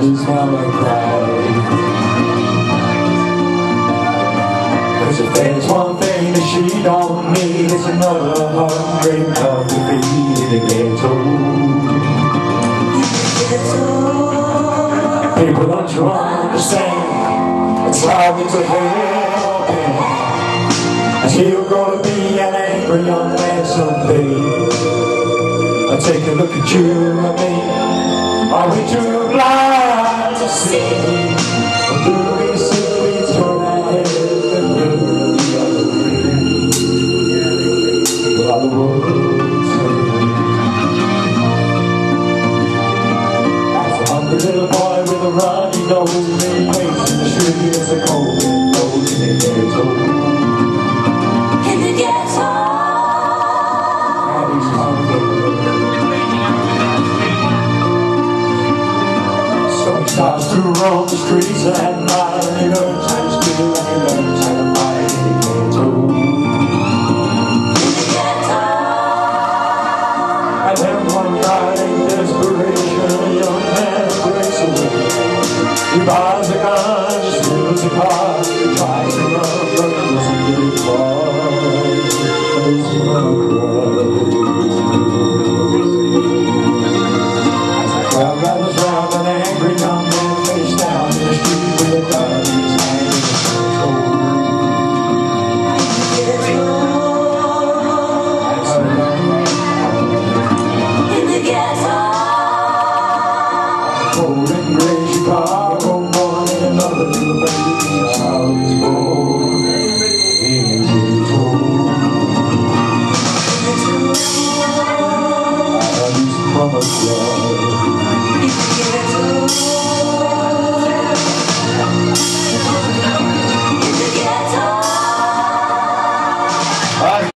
is now I cry. 'Cause if there's one thing that she don't need, it's another hungry coffee feed in the ghetto. People, don't you understand? It's hard to help him. And he'll gonna be an angry young man someday. Take a look at you and me. Are we too blind to see? Or do we simply turn our heads and look the other way? While the world turns. As a hungry little boy with a runny nose, being placed in the street as a cold goes in the ghetto. In the ghetto. And he's hungry. So he starts to roam the streets at night, and he learns how to steal, and he learns how to